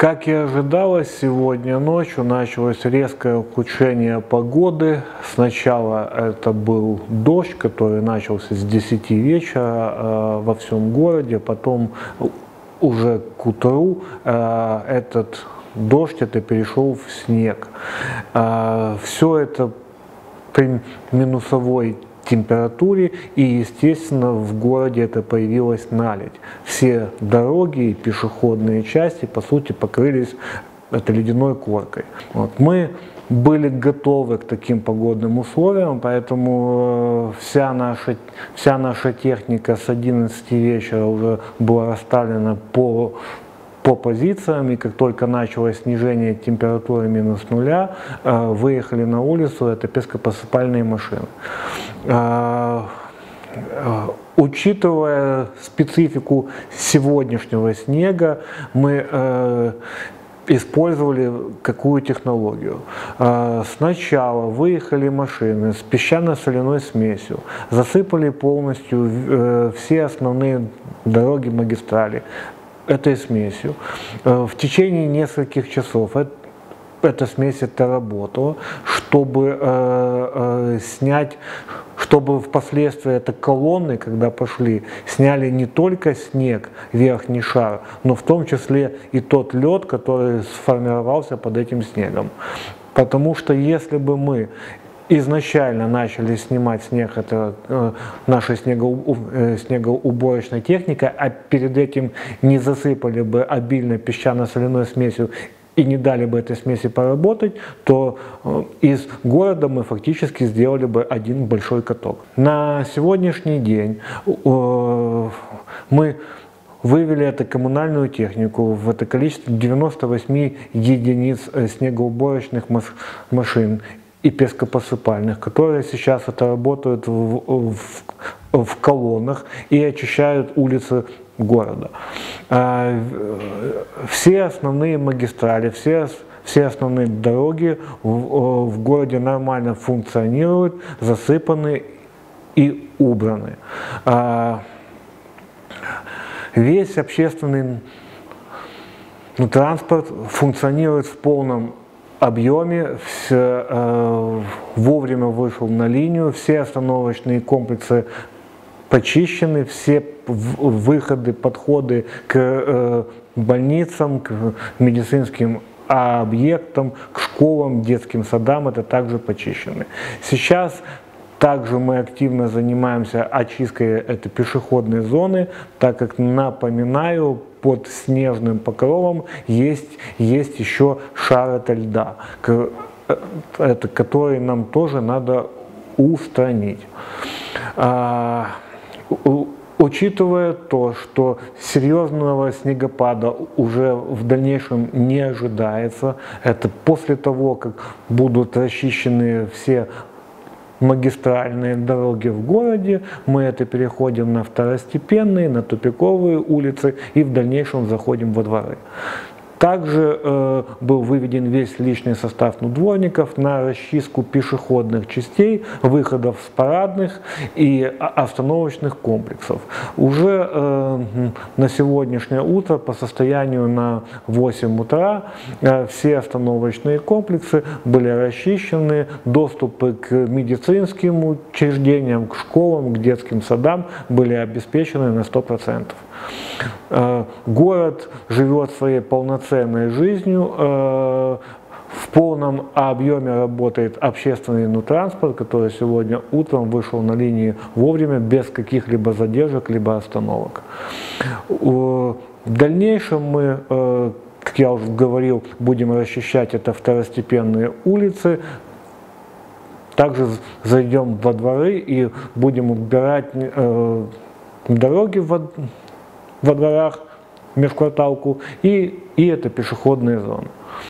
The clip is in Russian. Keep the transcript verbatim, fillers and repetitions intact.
Как и ожидалось, сегодня ночью началось резкое ухудшение погоды. Сначала это был дождь, который начался с десяти вечера э, во всем городе, потом уже к утру э, этот дождь это перешел в снег. Э, все это при минусовой температуре, и, естественно, в городе это появилась наледь. Все дороги и пешеходные части, по сути, покрылись этой ледяной коркой. Вот. Мы были готовы к таким погодным условиям, поэтому вся наша, вся наша техника с одиннадцати вечера уже была расставлена по по позициям, и как только началось снижение температуры минус нуля, выехали на улицу, это пескопосыпальные машины. Учитывая специфику сегодняшнего снега, мы использовали какую технологию. Сначала выехали машины с песчано-соляной смесью, засыпали полностью все основные дороги, магистрали этой смесью. В течение нескольких часов эта смесь это работала, чтобы э, э, снять, чтобы впоследствии это колонны, когда пошли, сняли не только снег, верхний шар, но в том числе и тот лед, который сформировался под этим снегом. Потому что если бы мы изначально начали снимать снег, это э, наша снегоуб, э, снегоуборочная техника, а перед этим не засыпали бы обильно песчано-соляной смесью и не дали бы этой смеси поработать, то э, из города мы фактически сделали бы один большой каток. На сегодняшний день э, мы вывели эту коммунальную технику в это количество девяноста восьми единиц снегоуборочных машин и пескопосыпальных, которые сейчас это работают в, в, в колоннах и очищают улицы города. Все основные магистрали, все, все основные дороги в, в городе нормально функционируют, засыпаны и убраны. Весь общественный ну, транспорт функционирует в полном объеме, все, э, вовремя вышел на линию, все остановочные комплексы почищены, все выходы, подходы к э, больницам, к медицинским объектам, к школам, детским садам, это также почищены. Сейчас также мы активно занимаемся очисткой этой пешеходной зоны, так как, напоминаю, под снежным покровом есть, есть еще шар от льда, это, который нам тоже надо устранить. А, у, учитывая то, что серьезного снегопада уже в дальнейшем не ожидается, это после того, как будут расчищены все магистральные дороги в городе, мы это переходим на второстепенные, на тупиковые улицы и в дальнейшем заходим во дворы. Также э, был выведен весь личный состав надворников на расчистку пешеходных частей, выходов с парадных и остановочных комплексов. Уже э, на сегодняшнее утро по состоянию на восемь утра э, все остановочные комплексы были расчищены, доступы к медицинским учреждениям, к школам, к детским садам были обеспечены на сто процентов. Э, город живет своей полноценной жизнью, в полном объеме работает общественный транспорт, который сегодня утром вышел на линии вовремя, без каких-либо задержек, либо остановок. В дальнейшем мы, как я уже говорил, будем расчищать это второстепенные улицы, также зайдем во дворы и будем убирать дороги во, во дворах, межкварталку, и, и это пешеходные зоны.